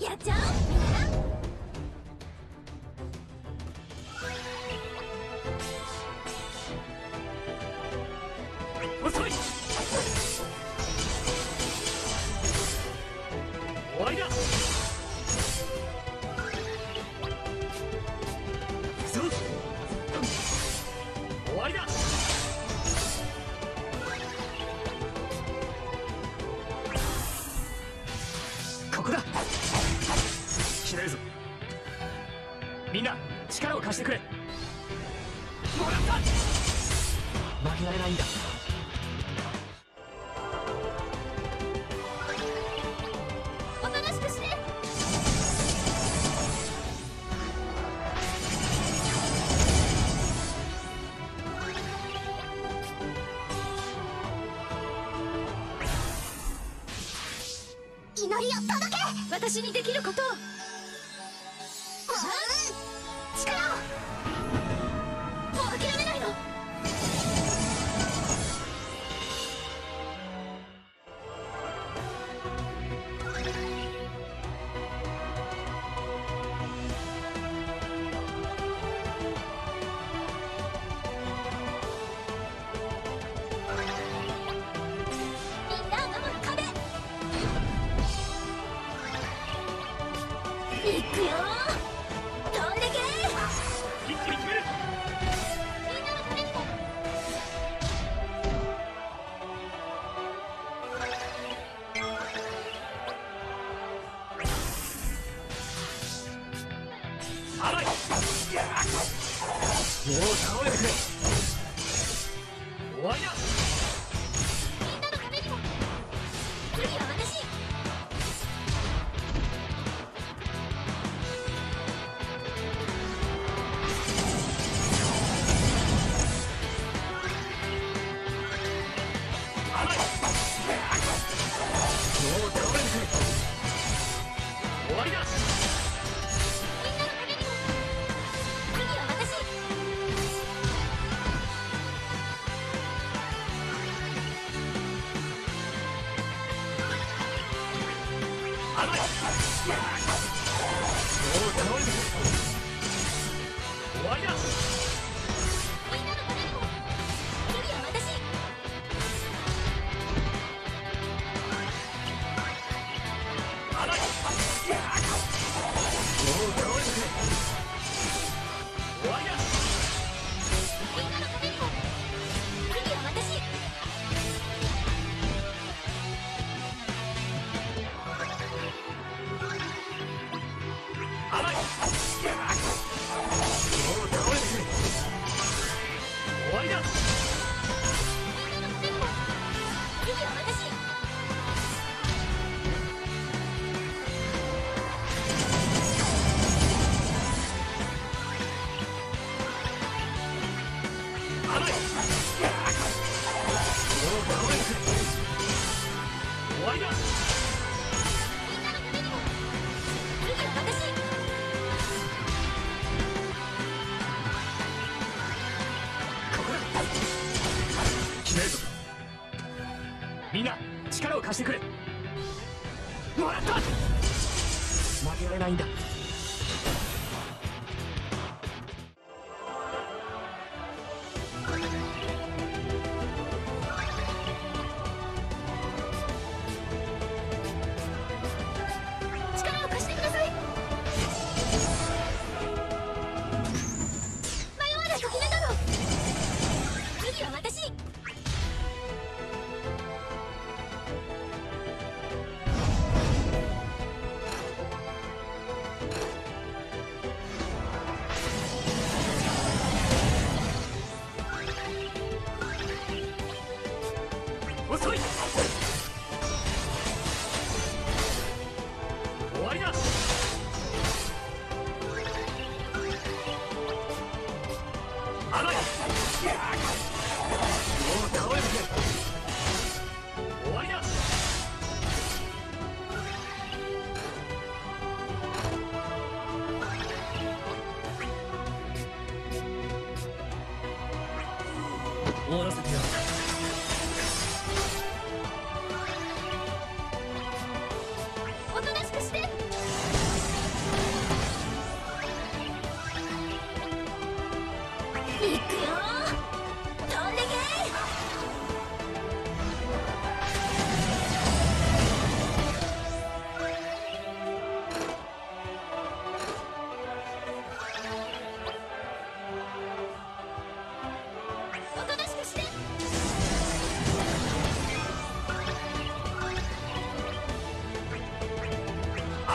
やっちゃおうみんな。 遅い。終わりだ。行くぞ。終わりだ。ここだ。決めるぞ。みんな力を貸してくれ。もらった。負けられないんだ。 おとなしくして。祈りを届け。私にできることを。力を。もう諦めないの。みんなを守る壁。いくよ。飛んでけ。 一気に決める。 みんなのためにも。 甘い。もう倒れてくれ。終わりだ。 みんなのためにも。次は私。 甘い。もう倒れてくれ。終わりだ。 みんなのためにも。次は私。 甘い。もう倒れてくれ。終わりだ。 みんなのためにも。次は私。 甘い。もう倒れてくれ。終わりだ。 みんなのためにも。次は私。 甘い。もう倒れてくれ。終わりだ。 みんなのためにも。次は私。 甘い。もう倒れてくれ。終わりだ。 みんなのためにも。次は私。 ここだ。決めるぞ。みんな力を貸してくれ。もらった。負けられないんだ。 力を貸してください。迷わなく決めたの。次は私。 遅い。終わりだ。甘い。もう倒れてくれ。終わりだ。大野崎よ。 おとなしくして。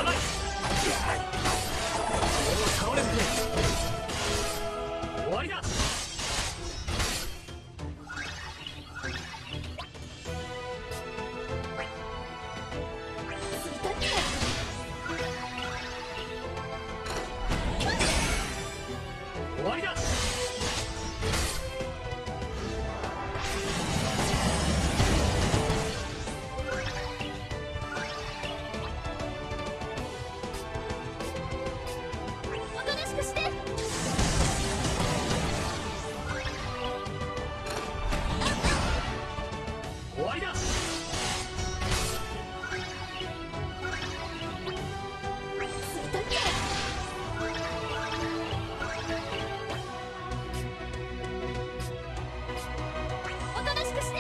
甘い。もう倒れてくれ。終わりだ。終わりだ。 おとなしくして。 終わりだ。 おとなしくして。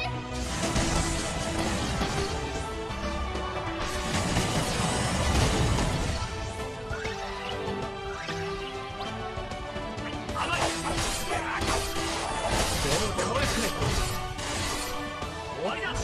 甘い。もう倒れてくれ。終わりだ。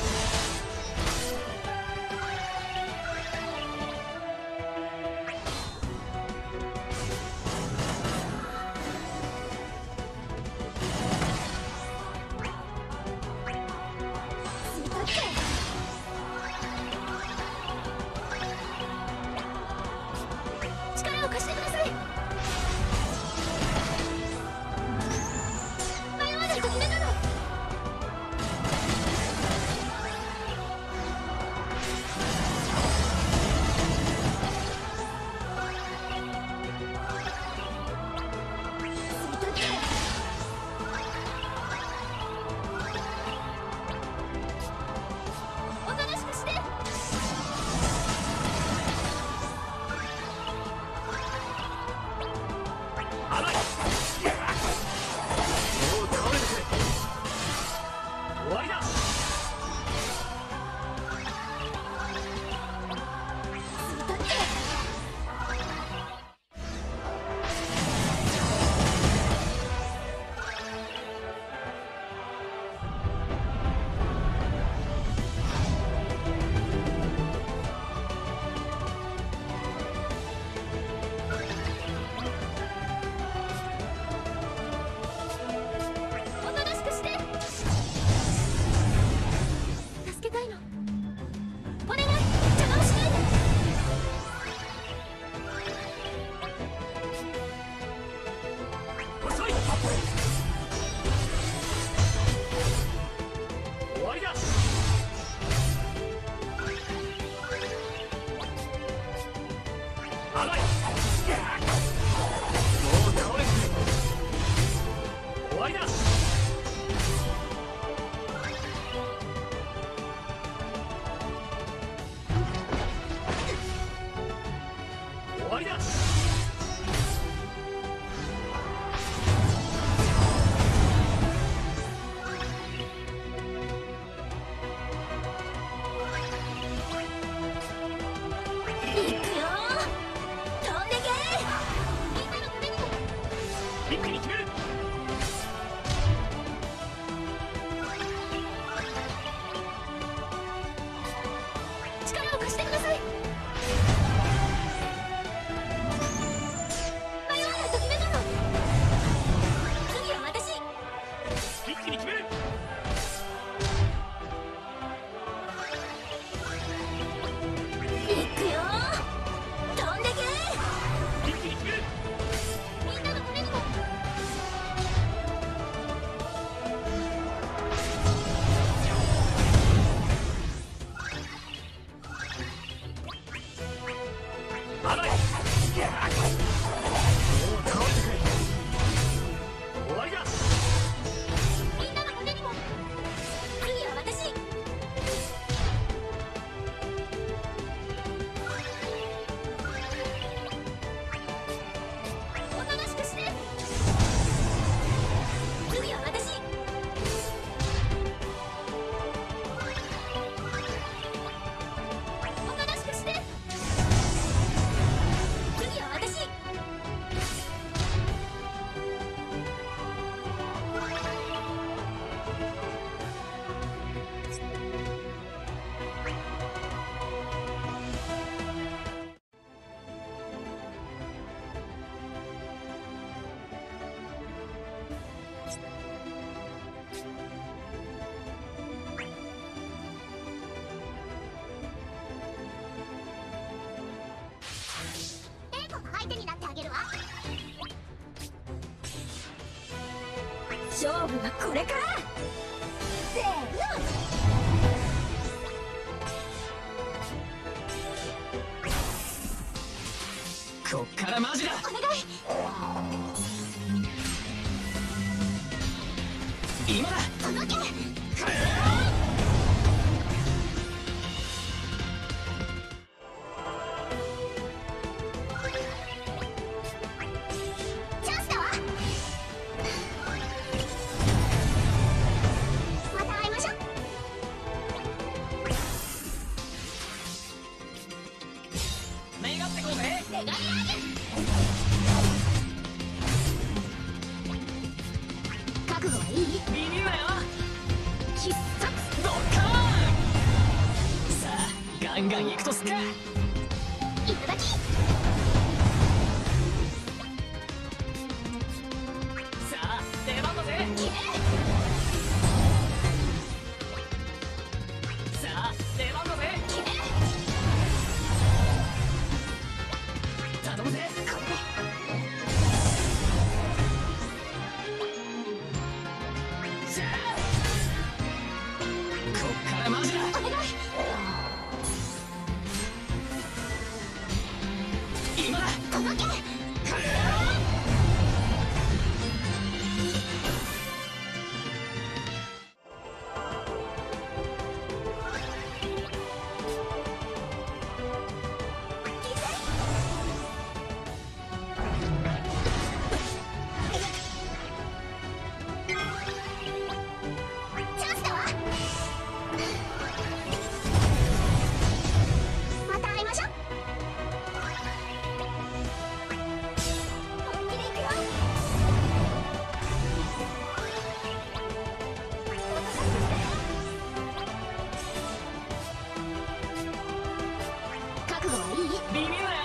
力を貸してください。迷わないと決めたの。おとなしくして。 甘い。もう倒れてくれ。終わりだ。 おとなしくして。助けたいの。お願い、邪魔をしないで。 遅い。終わりだ。甘い。もう倒れてくれ。終わりだ。終わりだ。 行くよ。飛んでけ。みんなのためにも。 一気に決める。 力を貸してください。迷わないと決めたの。次は私。 一気に決める。 行くよ。飛んでけ。 一気に決める。 みんなのためにも。 甘い。もう倒れてくれ。終わりだ。 みんなのためにも。次は私。おとなしくして。次は私。おとなしくして。次は私。 手になってあげるわ。勝負はこれから。せーの。 こっからマジだ。 お願い。 今だ。 届け。チャンスだわ。また会いましょう。 願ってこうぜ。 願いある。覚悟はいい？ ビビるなよ。 必殺。 ドッカーン。さあガンガン行くとすっか。 いただき。 さあ出番だぜ。さあ出番だぜ。頼むぜ。 これで。 さあこっからマジだ。 お願い。 今だ。 届け。チャンスだわ。また会いましょう。本気で行くよ。覚悟はいい？ ビビるなよ。